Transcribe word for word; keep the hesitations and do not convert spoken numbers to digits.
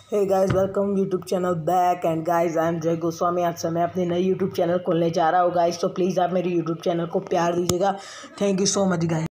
Hey guys, welcome YouTube channel back. And guys, I am Jay Goswami. आज से मैं अपने नए यूट्यूब चैनल खोलने जा रहा हूँ गाइस, तो प्लीज़ आप मेरे यूट्यूब चैनल को प्यार दीजिएगा। Thank you so much guys.